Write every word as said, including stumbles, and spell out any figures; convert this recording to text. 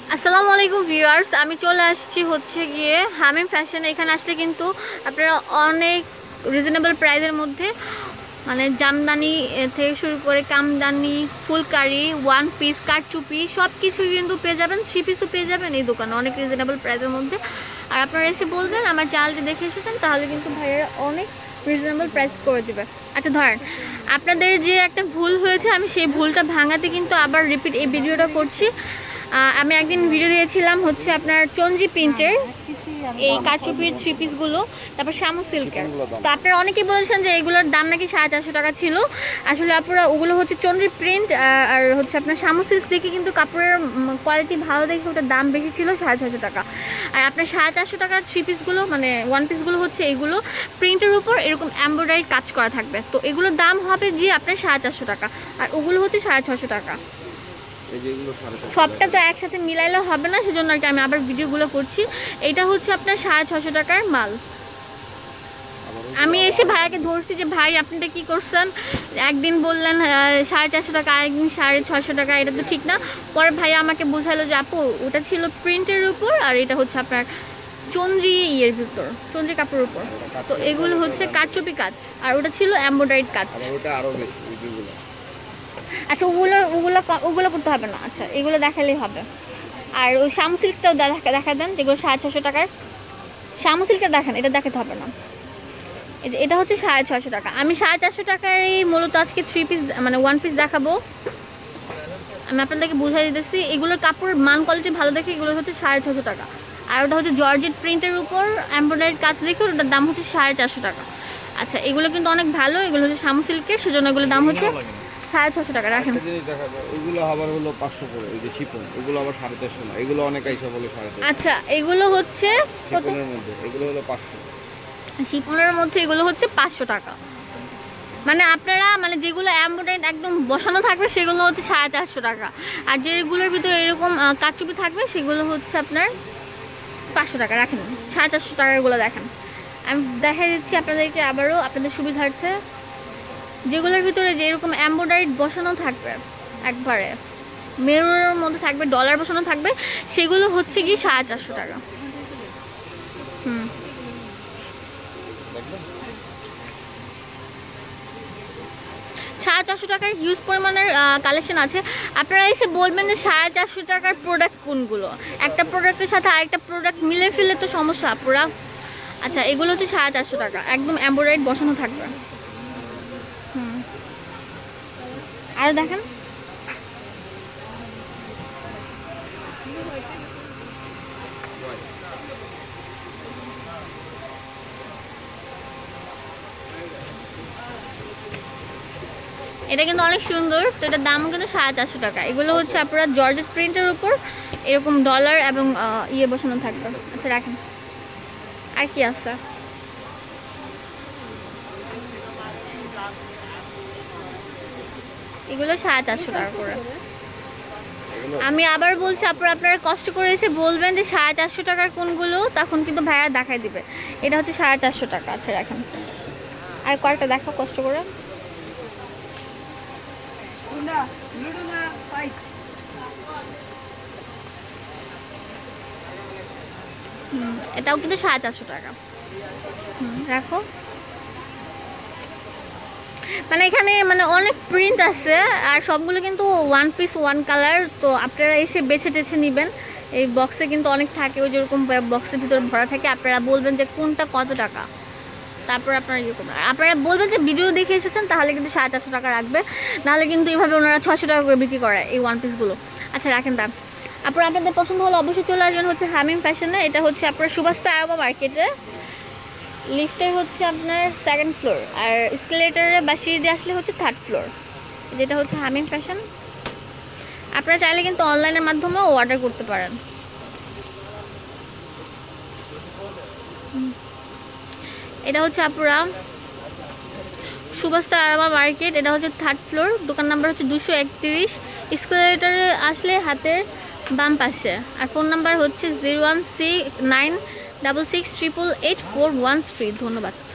আসসালামু আলাইকুম ভিউয়ার্স, আমি চলে আসছি হচ্ছে গিয়ে হামিম ফ্যাশন। এখানে আসলে কিন্তু আপনারা অনেক রিজনেবল প্রাইসের মধ্যে মানে জামদানি থেকে শুরু করে কামদানি, ফুলকারি, ওয়ান পিস, কারচুপি সব কিছুই কিন্তু পেয়ে যাবেন। থ্রি পিসও পেয়ে যাবেন এই দোকানে অনেক রিজনেবল প্রাইসের মধ্যে। আর আপনারা এসে বলবেন আমার চ্যানেলটি দেখে এসেছেন, তাহলে কিন্তু ভাইয়েরা অনেক রিজনেবল প্রাইস করে দেবে। আচ্ছা ধরেন আপনাদের যে একটা ভুল হয়েছে, আমি সেই ভুলটা ভাঙাতে কিন্তু আবার রিপিট এই ভিডিওটা করছি। আমি একদিন ভিডিও দিয়েছিলাম হচ্ছে আপনার চঞ্জি প্রিন্টের এই কারচুপির থ্রি পিসগুলো, তারপর শামু সিল্কের। তো আপনারা অনেকেই বলেছেন যে এগুলোর দাম নাকি সাড়ে চারশো টাকা ছিল। আসলে আপনারা ওগুলো হচ্ছে চঞ্জি প্রিন্ট আর হচ্ছে আপনার শামু সিল্ক দেখে কিন্তু কাপড়ের কোয়ালিটি ভালো দেখে ওটার দাম বেশি ছিল সাড়ে ছশো টাকা। আর আপনার সাড়ে চারশো টাকার থ্রি পিসগুলো মানে ওয়ান পিসগুলো হচ্ছে এগুলো প্রিন্টের উপর এরকম এমব্রয়ডারি কাজ করা থাকবে। তো এগুলোর দাম হবে যে আপনার সাড়ে চারশো টাকা, আর ওগুলো হচ্ছে সাড়ে ছশো টাকা। সবটা তো একসাথে মিলাইলে হবে না, সেজন্য আর কি আমি আবার ভিডিওগুলো করছি। এটা হচ্ছে আপনার সাড়ে ছশো টাকার মাল। আমি এসে ভাইয়াকে ধরছি যে ভাই আপনিটা কি করছেন, একদিন বললেন সাড়ে চারশো টাকা, আরেকদিন সাড়ে ছশো টাকা, এটা তো ঠিক না। পরে ভাইয়া আমাকে বোঝালো যে আপু ওটা ছিল প্রিন্টের উপর আর এটা হচ্ছে আপনার চন্দ্রি ইয়ের ভিতর, চন্দ্রি কাপড়ের উপর। তো এগুলো হচ্ছে কারচুপি কাজ আর ওটা ছিল এমব্রয়ডারিড কাজ। আচ্ছা ওগুলো ওগুলো ওগুলো করতে হবে না, আচ্ছা এগুলো দেখালেই হবে। আর ওই শামু সিল্কটাও দেখা দেখা দেন, যেগুলো সাড়ে ছশো টাকার শামু সিল্কটা দেখেন, এটা দেখাতে হবে না। এটা হচ্ছে সাড়ে ছশো টাকা। আমি সাড়ে চারশো টাকারই মূলত আজকে থ্রি পিস মানে ওয়ান পিস দেখাবো। আমি আপনাদেরকে বুঝাই দিতেছি, এগুলোর কাপড় মান কোয়ালিটি ভালো দেখে এগুলো হচ্ছে সাড়ে ছশো টাকা। আর ওটা হচ্ছে জর্জেট প্রিন্টের উপর এমব্রয়ডারি কাজ দেখে ওটার দাম হচ্ছে সাড়ে চারশো টাকা। আচ্ছা এগুলো কিন্তু অনেক ভালো, এগুলো হচ্ছে শামু সিল্কের, সেজন্য এগুলোর দাম হচ্ছে সাড়ে ছশো টাকা। রাখেন এগুলো আবার হলো পাঁচশো করে, এই যে শিপন এগুলো আবার সাড়ে চারশো না, এগুলো অনেক আইসা বলে সাড়ে চারশো। আচ্ছা এগুলো হচ্ছে শিপনের মধ্যে এগুলো হলো পাঁচশো, শিপনের মধ্যে এগুলো হচ্ছে পাঁচশো টাকা। মানে আপনারা মানে যেগুলো এমব্রয়ডারি একদম বসানো থাকবে সেগুলো হচ্ছে সাড়ে চারশো টাকা, আর যেগুলোর ভিতরে এরকম কারচুপি থাকবে সেগুলো হচ্ছে আপনার পাঁচশো টাকা। রাখেন সাড়ে চারশো টাকারগুলো দেখেন, আমি দেখা দিচ্ছি আপনাদেরকে আবারও আপনাদের সুবিধার্থে। যেগুলোর ভিতরে যে এরকম এমব্রয়ডারি বসানো থাকবে, একবারে মেরুনের মধ্যে থাকবে, ডলার বসানো থাকবে, সেগুলো হচ্ছে কি সাড়ে চারশো টাকা। হুম সাড়ে চারশো টাকার হিউজ পরিমাণের কালেকশন আছে। আপনারা এসে বলবেন যে সাড়ে চারশো টাকার প্রোডাক্ট কোনগুলো, একটা প্রোডাক্টের সাথে আরেকটা প্রোডাক্ট মিলে ফেলে তো সমস্যা পুরা। আচ্ছা এগুলো হচ্ছে সাড়ে চারশো টাকা, একদম এমব্রয়ডারি বসানো থাকবে। হুম আর দেখেন এটা কিন্তু অনেক সুন্দর। তো এটার দামও কিন্তু সাড়ে চারশো টাকা। এগুলো হচ্ছে আপনারা জর্জেট প্রিন্টের উপর এরকম ডলার এবং ইয়ে বসানো থাকবে। আচ্ছা রাখেন আর কি আছে, এগুলো সাড়ে চারশো টাকা করে। আমি আবার বলছি আপনারা আপনারা কষ্ট করে এসে বলবেন যে সাড়ে চারশো টাকার কোনগুলো, তখন কিন্তু ভাইয়া দেখাই দিবে। এটা হচ্ছে সাড়ে চারশো টাকা। আচ্ছা রাখেন আর কয়েকটা দেখো কষ্ট করে। হুম এটাও কিন্তু সাড়ে চারশো টাকা। হুম রাখো। মানে এখানে মানে অনেক প্রিন্ট আছে আর সবগুলো কিন্তু ওয়ান পিস ওয়ান কালার। তো আপনারা এসে বেছে টেছে নেবেন। এই বক্সে কিন্তু অনেক থাকে, ওই যেরকম বক্সের ভিতরে ভরা থাকে। আপনারা বলবেন যে কোনটা কত টাকা, তারপর আপনারা ইয়ে করবেন। আপনারা বলবেন যে ভিডিও দেখে এসেছেন, তাহলে কিন্তু সাড়ে চারশো টাকা রাখবে, নাহলে কিন্তু এইভাবে ওনারা ছশো টাকা করে বিক্রি করে এই ওয়ান পিসগুলো। আচ্ছা রাখেন দাম। আপনারা আপনাদের পছন্দ হলে অবশ্যই চলে আসবেন হচ্ছে হামিম ফ্যাশনে। এটা হচ্ছে আপনার সুভাষতা আরবা মার্কেটে, লিফটের হচ্ছে আপনার সেকেন্ড ফ্লোর, আর এসকেলেটরে বা সিঁড়ি দিয়ে আসলে হচ্ছে থার্ড ফ্লোর। যেটা হচ্ছে হামিম ফ্যাশন। আপনারা চাইলে কিন্তু অনলাইনের মাধ্যমেও অর্ডার করতে পারেন। এটা হচ্ছে আপনারা সুভাষতা আরবা মার্কেট, এটা হচ্ছে থার্ড ফ্লোর, দোকান নাম্বার হচ্ছে দুশো একত্রিশ। এসকেলেটরে আসলে হাতের বাম পাশে। আর ফোন নাম্বার হচ্ছে zero one six nine double six triple eight four one three. ধন্যবাদ।